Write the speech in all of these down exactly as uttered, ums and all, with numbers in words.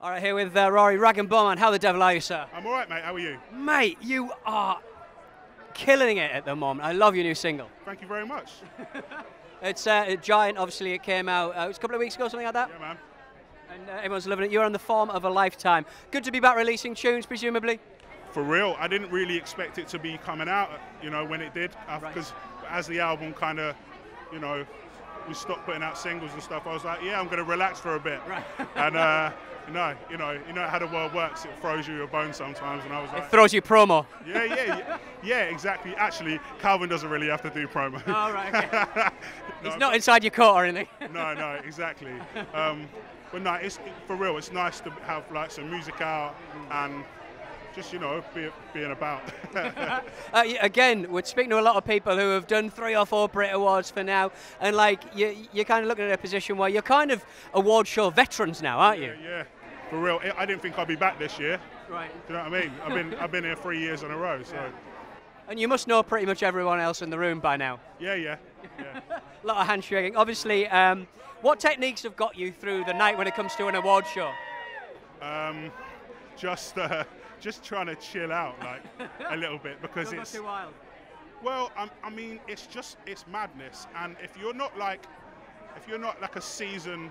All right, here with uh, Rory Raggan-Bowman. How the devil are you, sir? I'm all right, mate. How are you? Mate, you are killing it at the moment. I love your new single. Thank you very much. It's uh, a Giant, obviously. It came out uh, it was a couple of weeks ago, something like that. Yeah, man. And uh, everyone's loving it. You're on the form of a lifetime. Good to be back releasing tunes, presumably. For real, I didn't really expect it to be coming out, you know, when it did, because Right. as the album kind of, you know, we stopped putting out singles and stuff, I was like, yeah, I'm going to relax for a bit. Right. And, uh, you know, you know, you know how the world works. It throws you a bone sometimes, and I was It like, throws you promo. yeah, yeah, yeah, yeah, exactly. Actually, Calvin doesn't really have to do promo. Oh, right, okay. No, It's not inside your coat or anything. No, no, exactly. Um, but no, it's for real. It's nice to have like some music out and just, you know, be, being about. uh, y- again, we're speaking to a lot of people who have done three or four Brit Awards for now, and like you, you're kind of looking at a position where you're kind of award show veterans now, aren't you? Yeah, yeah, for real. I I didn't think I'd be back this year. Right. Do you know what I mean? I've been I've been here three years in a row. So And you must know pretty much everyone else in the room by now. yeah, yeah, yeah. A lot of handshaking. Obviously, um, what techniques have got you through the night when it comes to an award show? Um, just uh, just trying to chill out like a little bit because Don't go it's too wild. well, I, I mean, it's just it's madness. And if you're not like if you're not like a seasoned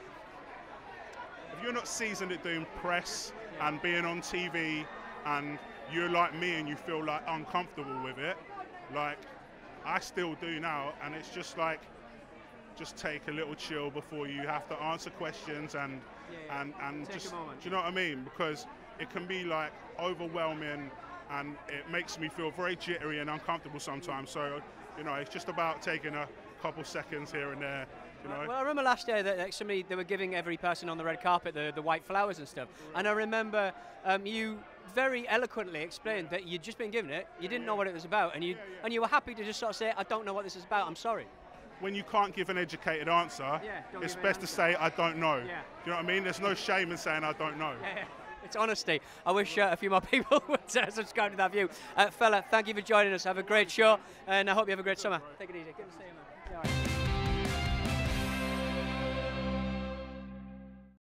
if you're not seasoned at doing press and being on T V and you're like me and you feel like uncomfortable with it, like I still do now, and it's just like just take a little chill before you have to answer questions and Yeah, yeah. and and Take a just moment. do you know what I mean? Because it can be like overwhelming and it makes me feel very jittery and uncomfortable sometimes. So, you know, it's just about taking a couple seconds here and there, you know. Well, I remember last year that like, somebody they were giving every person on the red carpet the, the white flowers and stuff, and I remember um, you very eloquently explained that you'd just been given it, you didn't know what it was about, and you Yeah, yeah. and you were happy to just sort of say, I don't know what this is about, I'm sorry. When you can't give an educated answer, Yeah, don't it's give an best to answer. say I don't know. Yeah. Do you know what I mean? There's no shame in saying I don't know. Yeah, it's honesty. I wish uh, a few more people would uh, subscribe to that view. Uh, fella, thank you for joining us. Have a great show, and I hope you have a great summer. Take it easy. Good to see you, man. Yeah, all right.